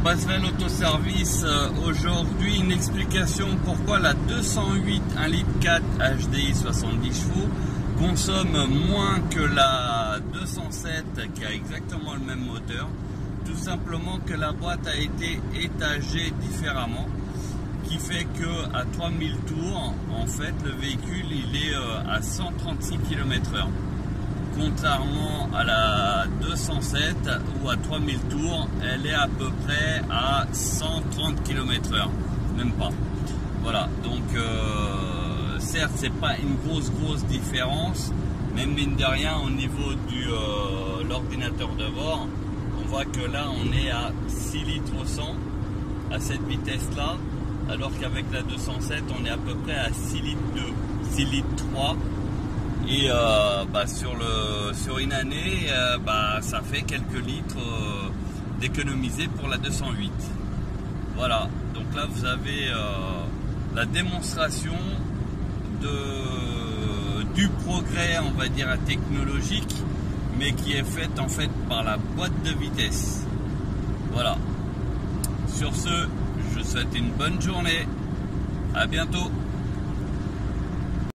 Basvel Autoservice, aujourd'hui une explication pourquoi la 208 1,4 litre HDI 70 chevaux consomme moins que la 207 qui a exactement le même moteur. Tout simplement que la boîte a été étagée différemment, qui fait que à 3000 tours, en fait, le véhicule il est à 136 km/h. Contrairement à la 207 où à 3000 tours, elle est à peu près à 130 km/h, même pas. Voilà, donc certes c'est pas une grosse différence, mais mine de rien au niveau de l'ordinateur de bord, on voit que là on est à 6 litres au 100 à cette vitesse là, alors qu'avec la 207 on est à peu près à 6 litres 2, 6 litres 3. Et sur une année, ça fait quelques litres d'économiser pour la 208. Voilà, donc là vous avez la démonstration du progrès, on va dire, technologique, mais qui est faite en fait par la boîte de vitesse. Voilà. Sur ce, je vous souhaite une bonne journée. À bientôt.